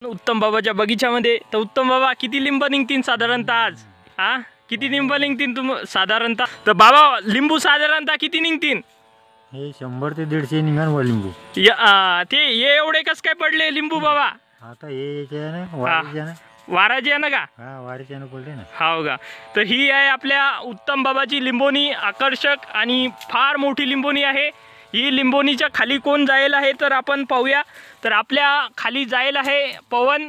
उत्तम बाबाच्या बगीच्यामध्ये. तर उत्तम बाबा किती लिंब निघतील साधारणतः आज? हा किती लिंब निघतील तुम साधारणतः? तर बाबा लिंबू साधारणतः किती निघतील? हे 100 ते 150 निघान लिंबू. ते हे एवढे कस काय पडले लिंबू बाबा? आता हे वाराचे आहे ना का? हा वाराच्यानं पडले ना. हो का? तर ही आहे आपल्या उत्तम बाबाची लिंबोनी. आकर्षक आणि फार मोठी लिंबोनी आहे ही. लिंबोनीच्या खाली कोण जायला आहे तर आपण पाहूया. तर आपल्या खाली जायला आहे पवन.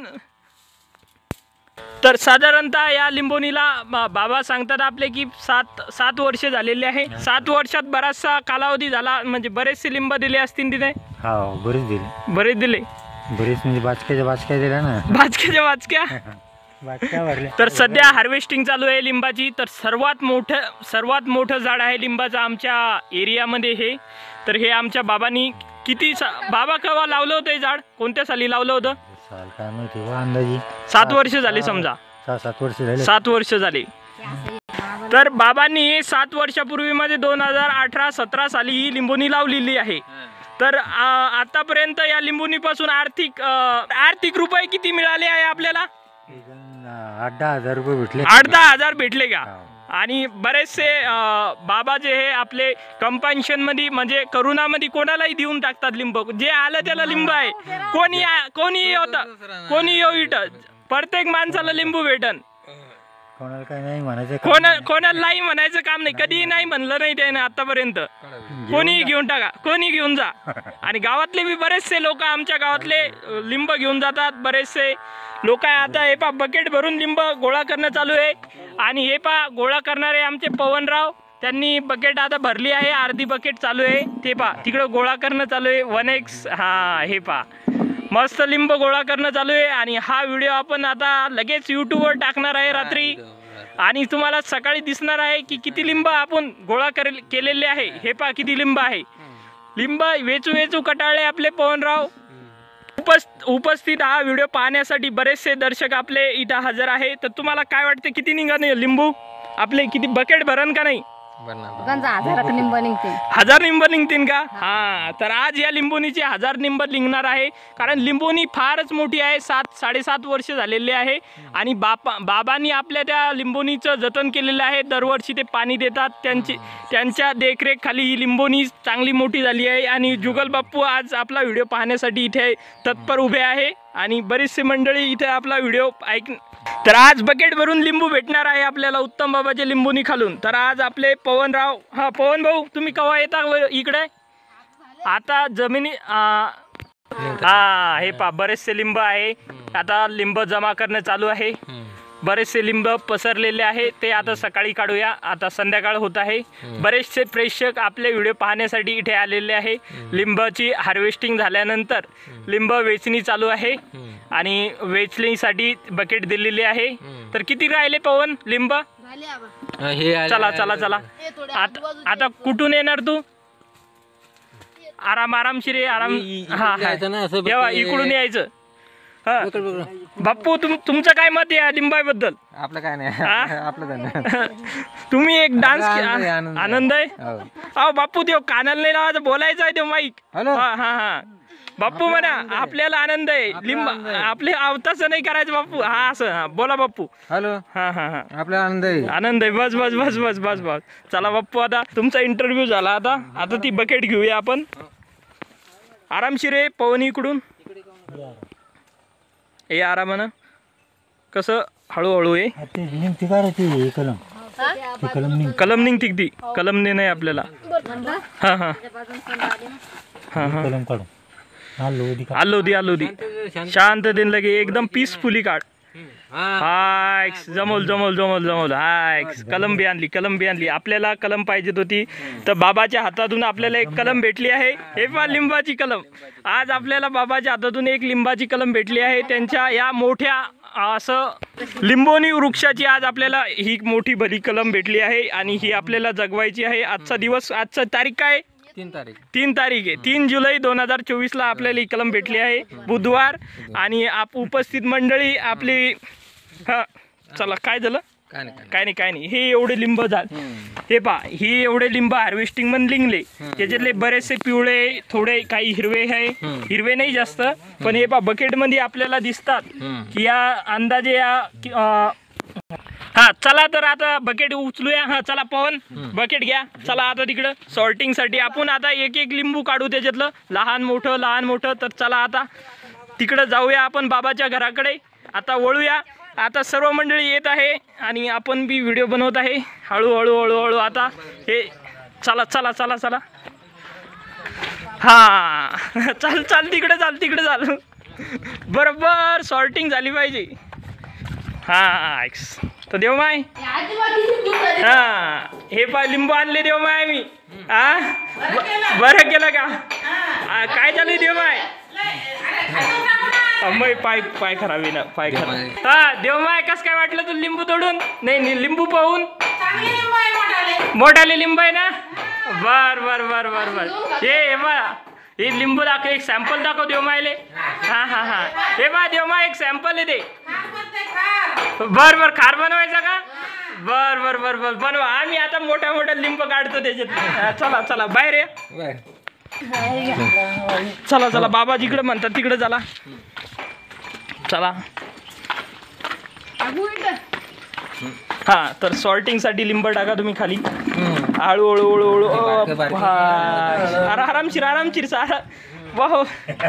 तर साधारणतः या लिंबोनीला बाबा सांगतात आपले की 7 वर्ष झालेले आहे. 7 वर्षात बराचसा कालावधी झाला, म्हणजे बरेचसे लिंब दिले असतील तिथे. हा बरेच दिले. बरेच दिले. बरेच म्हणजे बाचक्या दिल्या ना. बाचक्या भरले. तर सध्या हार्वेस्टिंग चालू आहे लिंबाची. तर सर्वात मोठं झाड आहे लिंबाचं आमच्या एरियामध्ये हे. तर हे आमच्या बाबांनी बाबा केव्हा लावलं होतं हे झाड? कोणत्या साली लावलं होतं? साल काय माहिती अंदाजी 7 वर्ष झाली समजा. 7 वर्ष झाले. 7 वर्ष झाली. तर बाबांनी 7 वर्षापूर्वी मध्ये 2018-17 साली ही लिंबोनी लावलेली आहे. तर आतापर्यंत या लिंबोनीपासून आर्थिक रुपये किती मिळाले आहे आपल्याला? 8-10 हजार रुपये भेटले. 8-10 हजार भेटले का? आणि बरेचसे बाबा जे हे आपले कंपन्शन मध्ये म्हणजे करोनामध्ये कोणालाही देऊन टाकतात लिंब. जे आलं त्याला लिंब आहे. कोणी येऊ इथं प्रत्येक माणसाला लिंबू भेटन. कोणाला काय नाही म्हणायचं. कोणाला नाही म्हणायचं काम नाही. कधीही नाही म्हणलं नाही त्याने आतापर्यंत. कोणी घेऊन टाका, कोणी घेऊन जा. आणि गावातले बी बरेचसे लोक आमच्या गावातले लिंब घेऊन जातात. बरेचसे लोक आता हे पा बकेट भरून लिंब गोळा करणं चालू आहे. आणि हे पा गोळा करणारे आमचे पवनराव, त्यांनी बकेट आता भरली आहे. अर्धी बकेट चालू आहे. ते पा तिकडं गोळा करणं चालू आहे. 1x हा हे पा मस्त लिंब गोळा करणं चालू आहे. आणि हा व्हिडिओ आपण आता लगेच यूट्यूबवर टाकणार आहे रात्री. आणि तुम्हाला सकाळी दिसणार आहे की किती लिंब आपण गोळा केलेले आहे. हे पा किती लिंब आहे. लिंब वेचू कटाळले आपले पवनराव. उपस्थित हा व्हिडिओ पाहण्यासाठी बरेचसे दर्शक आपले इथं हजर आहे. तर तुम्हाला काय वाटते किती निघाले लिंबू आपले? किती बकेट भरण का नाही? 1000 लिंब निघतील का? हा. तर आज या लिंबोनीचे 1000 लिंब निघणार आहे. कारण लिंबोनी फारच मोठी आहे. 7-7.5 वर्ष झालेले आहे. आणि बाबांनी आपल्या त्या लिंबोनीचं जतन केलेलं आहे. दरवर्षी ते पाणी देतात. त्यांच्या देखरेख खाली ही लिंबोनी चांगली मोठी झाली आहे. आणि जुगल बाप्पू आज आपला व्हिडिओ पाहण्यासाठी इथे तत्पर उभे आहे. आणि बरीचशी मंडळी इथे आपला व्हिडिओ तर आज बकेट भरून लिंबू भेटणार आहे आपल्याला उत्तम बाबाच्या लिंबोनी खालून. तर आज आपले पवनराव, हा पवन भाऊ तुम्ही केव्हा येता इकडे? आता जमिनी हा हे पा बरेचसे लिंब आहे. आता लिंब जमा करणं चालू आहे. बरेचसे लिंब पसरलेले आहे. ते आता सकाळी काढूया. आता संध्याकाळ होत आहे. बरेचसे प्रेक्षक आपले व्हिडिओ पाहण्यासाठी इथे आलेले आहे. लिंबाची हार्वेस्टिंग झाल्यानंतर लिंब वेचणी चालू आहे. आणि वेचणीसाठी बकेट दिलेली आहे. तर किती राहिले पवन लिंब? चला आता कुठून येणार तू? आरामशीर आराम. हा इकडून यायचं. बाप्पू तुमचं काय मत आहे लिंबाबद्दल? आपलं काय नाही. आपलं तुम्ही एक डान्स आनंद आहे. अहो बाप्पू ते कानाला नाही लावायचं, बोलायचं आहे ते माईक. हा बाप्पू म्हणा आपल्याला आनंद आहे. लिंब आपले तसं नाही करायचं बाप्पू. हा असं बोला बाप्पू. हॅलो. हा आपल्याला आनंद आहे. बस. चला बाप्पू आता तुमचा इंटरव्ह्यू झाला. आता ती बकेट घेऊया आपण. आरामशीर आहे पवन इकडून हे आरामानं. कसं हळूहळू आहे. कलम निघती ती. कलम नाही आपल्याला. हा कलम काढू. आलो दी शांत दिन लगे एकदम पीसफुली काढ. हाय जमवल. हाय कलम बी आणली. आपल्याला कलम पाहिजेत होती. तर बाबाच्या हातातून आपल्याला एक कलम भेटली आहे. हे पहा लिंबाची कलम. आज आपल्याला बाबाच्या हातातून एक लिंबाची कलम भेटली आहे. त्यांच्या या मोठ्या असं लिंबोनी वृक्षाची आज आपल्याला ही मोठी भली कलम भेटली आहे. आणि ही आपल्याला जगवायची आहे. आजचा तारीख काय? 3 तारीख आहे. 3 जुलै 2024 ला आपल्याला ही कलम भेटली आहे बुधवार. आणि उपस्थित मंडळी आपली. हा चला काय झालं? काय नाही हे एवढे लिंब झाले. हे पा ही एवढे लिंब हार्वेस्टिंग मध्ये लिंगले त्याच्यातले बरेचसे पिवळे थोडे काही हिरवे आहे हिरवे नाही जास्त पण हे पा बकेट मध्ये आपल्याला दिसतात की या अंदाजे या हा चला तर आता बकेट उचलूया हा चला पवन बकेट घ्या चला आता तिकडं सॉर्टिंग साठी आपण आता एक एक लिंबू काढू त्याच्यातलं लहान मोठं तर चला आता तिकडं जाऊया आपण बाबाच्या घराकडे आता वळूया आता सर्व मंडळी येत आहे आणि आपण बी व्हिडिओ बनवत आहे हळूहळू आता हे चला हा चाल तिकडे चाल बरोबर सॉर्टिंग झाली पाहिजे हा तर देवमाय हा हे पाय लिंबू आणले देवमाय मी हा बरं केलं का काय झालं देवमाय पाय खराब आहे ना पाय खराब हा देवमाय कस काय वाटलं तू लिंबू तोडून नाही लिंबू पाहून मोठाले लिंबू आहे ना बर हे बा हे लिंबू दाखव एक सॅम्पल दाखव देवमायले हा हे बा देवमाय एक सॅम्पल आहे ते बर खार बनवायचा का बर बनवा आम्ही आता मोठा लिंब काढतो त्याच्यात चला बाहेर ये चला बाबा जिकडे म्हणतात तिकडे चला हा तर सॉर्टिंग साठी लिंब टाका तुम्ही खाली हळूहळू आरामशीर सारा वाह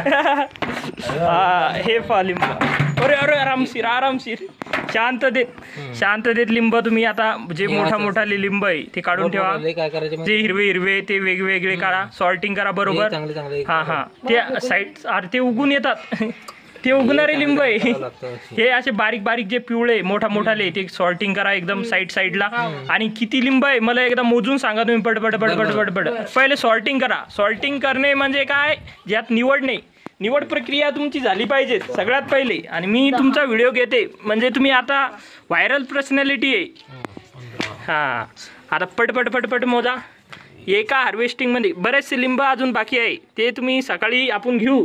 हे पा लिंब अरे आरामशीर शांततेत लिंब तुम्ही आता जे मोठा लिंब आहे ते काढून ठेवा जे हिरवे ते वेगवेगळे काढा सॉर्टिंग करा बरोबर हा ते साईड अरे ते उगून येतात ते उगणारे लिंब आहे हे असे बारीक जे पिवळे मोठाले ते सॉर्टिंग करा एकदम साईडला आणि किती लिंब आहे मला एकदा मोजून सांगा तुम्ही पटपट पहिले सॉर्टिंग करा सॉर्टिंग करणे म्हणजे काय ज्यात निवड प्रक्रिया तुमची झाली पाहिजे सगळ्यात पहिले आणि मी तुमचा व्हिडिओ घेते म्हणजे तुम्ही आता व्हायरल पर्सनॅलिटी आहे हा आता पटपट मोजा एका हार्वेस्टिंग मध्ये बरेचसे लिंब अजून बाकी आहे ते तुम्ही सकाळी आपण घेऊ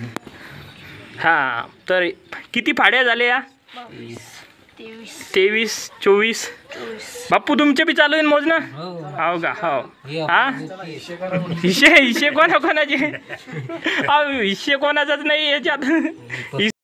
हा तर किती फाड्या झाल्या 23 24 बाप्पू तुमचे बी चालू आहे मोज ना हो का हो हा हिशे कोणाचे हिशे कोणाचाच नाही याच्यात